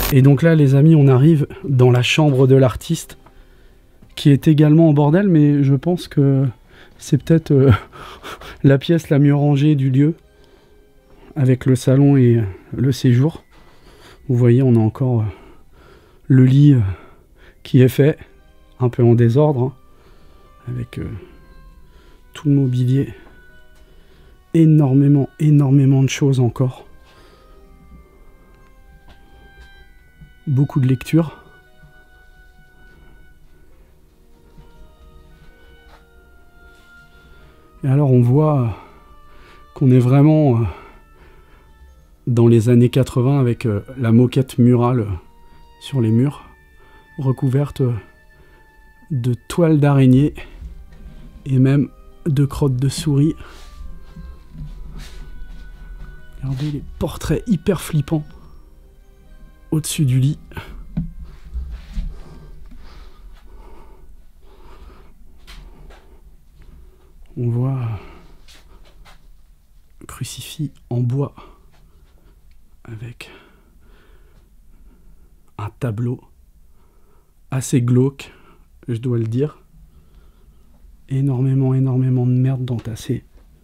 Et donc là, les amis, on arrive dans la chambre de l'artiste, qui est également en bordel, mais je pense que c'est peut-être la pièce la mieux rangée du lieu, avec le salon et le séjour. Vous voyez, on a encore le lit qui est fait, un peu en désordre, hein, avec tout le mobilier. Énormément de choses encore. Beaucoup de lectures. Et alors on voit qu'on est vraiment dans les années 80 avec la moquette murale sur les murs, recouverte de toiles d'araignée et même de crottes de souris. Regardez les portraits hyper flippants au-dessus du lit. On voit un crucifix en bois avec un tableau assez glauque, je dois le dire. Énormément de merde d'entassée.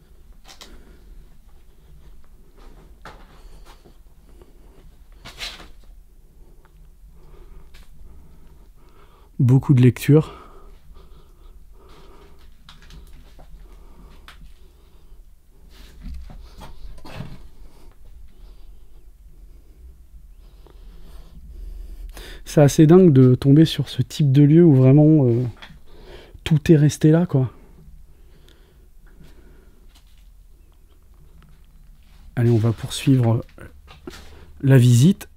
Beaucoup de lectures. C'est assez dingue de tomber sur ce type de lieu où vraiment tout est resté là, quoi. Allez, on va poursuivre la visite.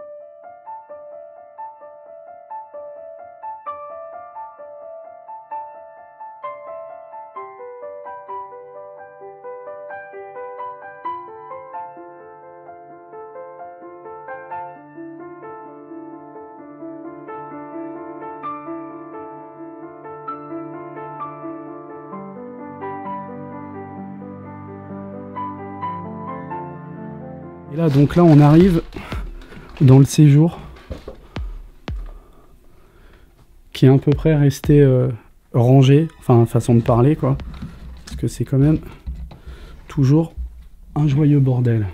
Et là, donc là, on arrive dans le séjour qui est à peu près resté rangé, enfin façon de parler, quoi, parce que c'est quand même toujours un joyeux bordel.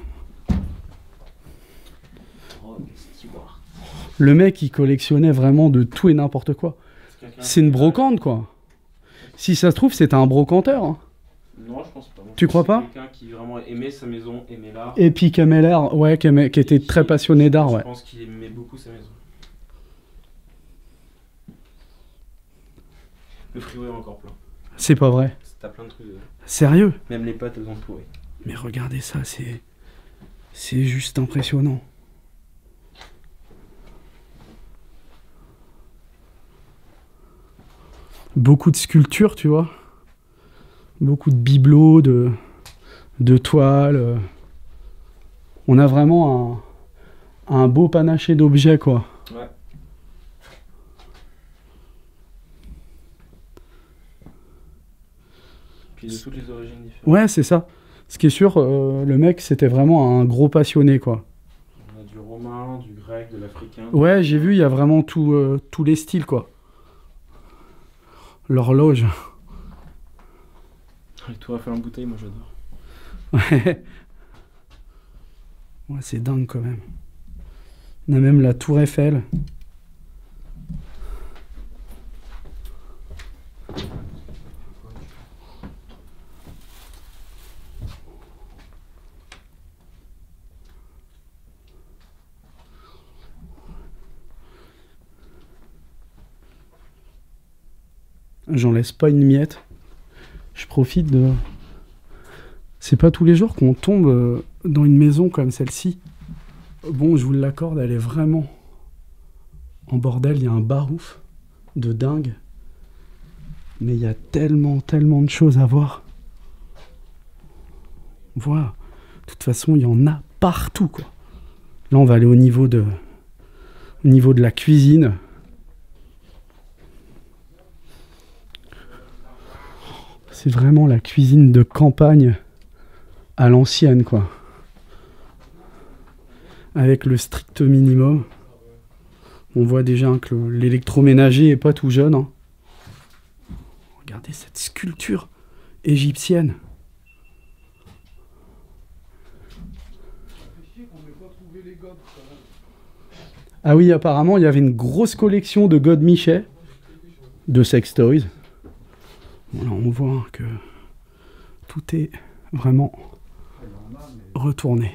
Le mec, il collectionnait vraiment de tout et n'importe quoi. C'est une brocante, quoi. Si ça se trouve, c'était un brocanteur, hein. Non, je pense pas. Moi, tu crois pas? Quelqu'un qui vraiment aimait sa maison, aimait l'art. Et puis qui aimait l'art, ouais, qui était très passionné d'art, ouais. Je pense qu'il aimait beaucoup sa maison. Le frigo est encore plein. C'est pas vrai. T'as plein de trucs. Sérieux? Même les pâtes, elles ont pourri. Mais regardez ça, c'est juste impressionnant. Beaucoup de sculptures, tu vois. Beaucoup de bibelots, de toiles. On a vraiment un beau panaché d'objets, quoi. Ouais. Puis de toutes les origines différentes. Ouais, c'est ça. Ce qui est sûr, le mec, c'était vraiment un gros passionné, quoi. On a du romain, du grec, de l'africain. Ouais, j'ai vu, il y a vraiment tous les styles, quoi. L'horloge. Les tours Eiffel en bouteille, moi j'adore. Ouais. Ouais, c'est dingue quand même. On a même la tour Eiffel. J'en laisse pas une miette. Je profite de... C'est pas tous les jours qu'on tombe dans une maison comme celle-ci. Bon, je vous l'accorde, elle est vraiment en bordel. Il y a un barouf de dingue. Mais il y a tellement de choses à voir. Voilà. De toute façon, il y en a partout, quoi. Là, on va aller au niveau de la cuisine. C'est vraiment la cuisine de campagne à l'ancienne, quoi. Avec le strict minimum. On voit déjà que l'électroménager est pas tout jeune. Hein. Regardez cette sculpture égyptienne. Ah oui, apparemment, il y avait une grosse collection de godemichets, de sex toys. Voilà, on voit que tout est vraiment retourné.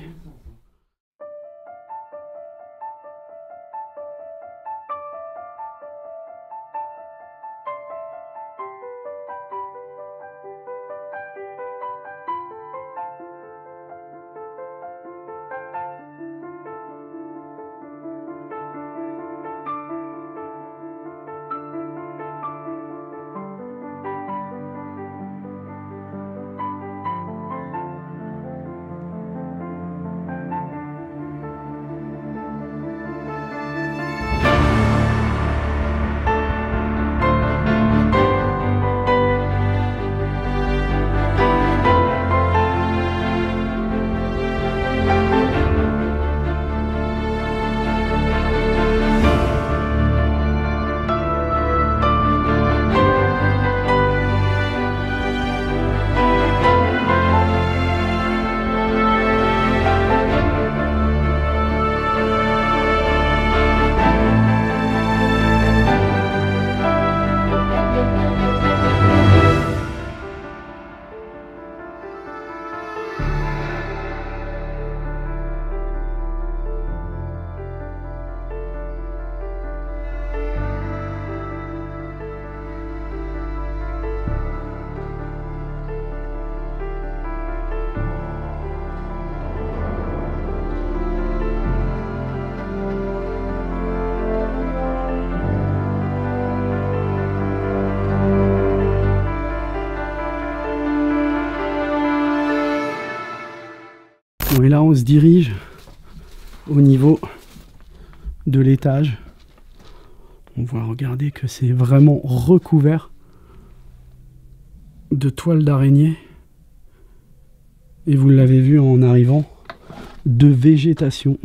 Bon, et là on se dirige au niveau de l'étage. On voit, regardez, que c'est vraiment recouvert de toiles d'araignée. Et vous l'avez vu en arrivant, de végétation.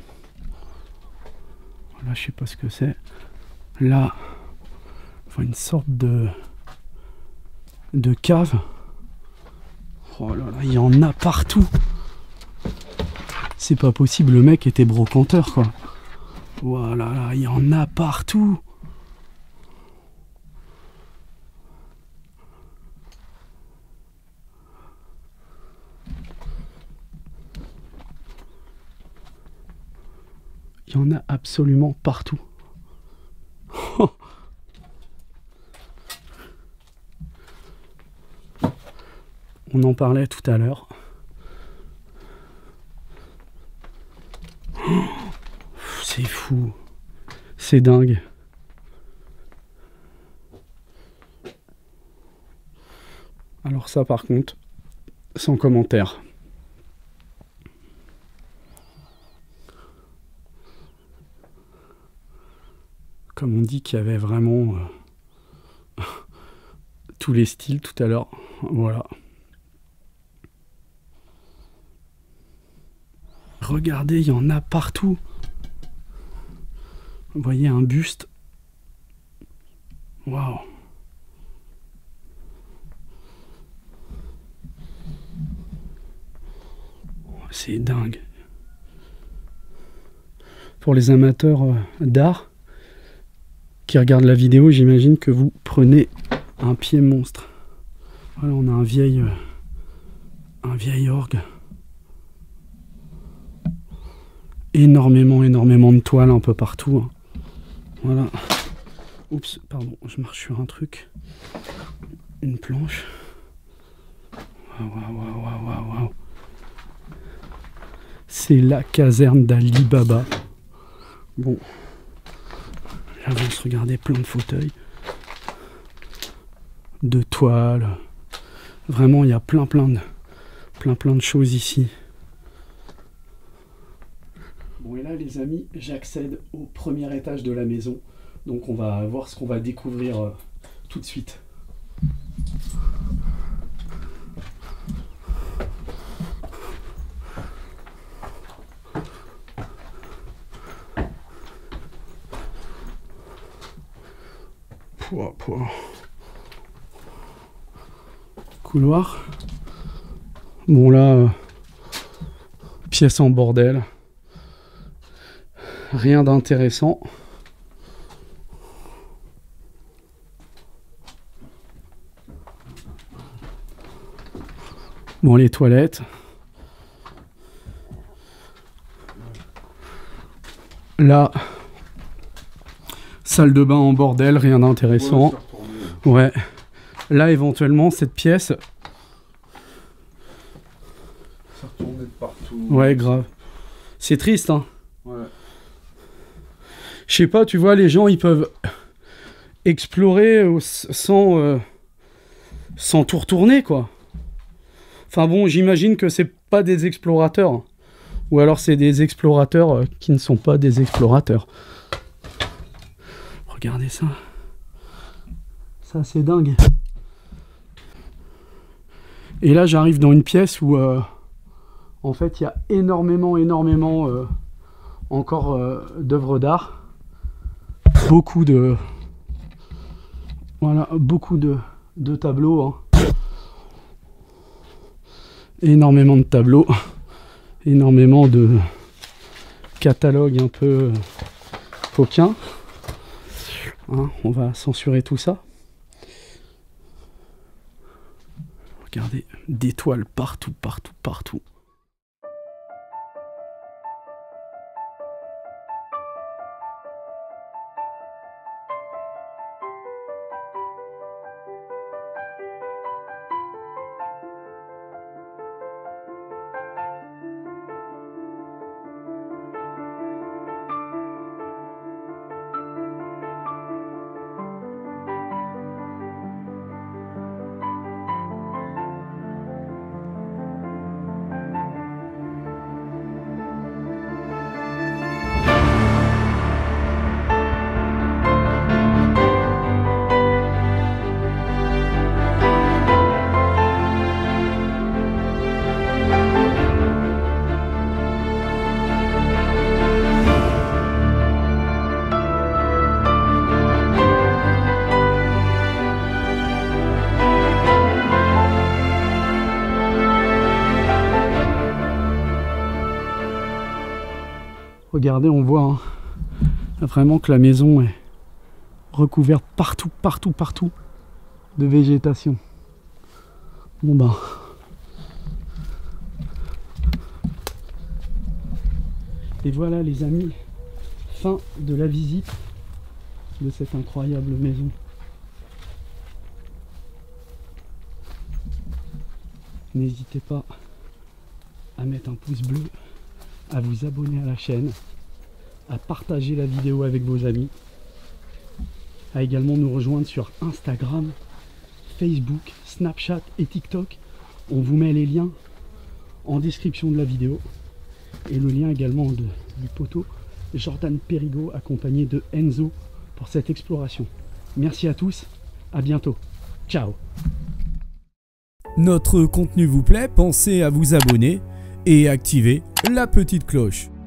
Là, je sais pas ce que c'est. Là, enfin, une sorte de cave. Oh là là, il y en a partout. C'est pas possible, le mec était brocanteur, quoi. Voilà, là, il y en a partout. Il y en a absolument partout. On en parlait tout à l'heure. C'est fou. C'est dingue. Alors ça, par contre, sans commentaire. Comme on dit qu'il y avait vraiment tous les styles tout à l'heure. Voilà. Regardez, il y en a partout. Vous voyez un buste. Waouh. C'est dingue. Pour les amateurs d'art qui regardent la vidéo, j'imagine que vous prenez un pied monstre. Voilà, on a un vieil orgue. Énormément de toiles un peu partout. Hein. Voilà. Oups, pardon, je marche sur un truc. Une planche. Waouh. C'est la caserne d'Ali Baba. Bon. J'avance, regardez, plein de fauteuils. De toiles. Vraiment, il y a plein de choses ici. Bon, et là, les amis, j'accède au premier étage de la maison. Donc, on va voir ce qu'on va découvrir tout de suite. Couloir. Bon là, pièce en bordel. Rien d'intéressant. Bon, les toilettes. Là, salle de bain en bordel, rien d'intéressant. Ouais. Là, éventuellement, cette pièce. Ça retourne de partout. Ouais, grave. C'est triste, hein. Ouais. Je sais pas, tu vois, les gens, ils peuvent explorer sans tout retourner, quoi. Enfin bon, j'imagine que c'est pas des explorateurs. Ou alors c'est des explorateurs qui ne sont pas des explorateurs. Regardez ça. Ça, c'est dingue. Et là, j'arrive dans une pièce où, en fait, il y a énormément encore d'œuvres d'art. Beaucoup de... Voilà, beaucoup de tableaux. Hein. Énormément de tableaux. Énormément de catalogues un peu coquins. Hein, on va censurer tout ça. Regardez, des toiles partout, partout, partout. Regardez, on voit hein, vraiment que la maison est recouverte partout, partout, partout de végétation. Bon ben... Et voilà les amis, fin de la visite de cette incroyable maison. N'hésitez pas à mettre un pouce bleu, à vous abonner à la chaîne, à partager la vidéo avec vos amis, à également nous rejoindre sur Instagram, Facebook, Snapchat et TikTok. On vous met les liens en description de la vidéo et le lien également du poteau Jordan Périgot accompagné de Enzo pour cette exploration. Merci à tous, à bientôt, ciao. Notre contenu vous plaît, pensez à vous abonner et activer la petite cloche.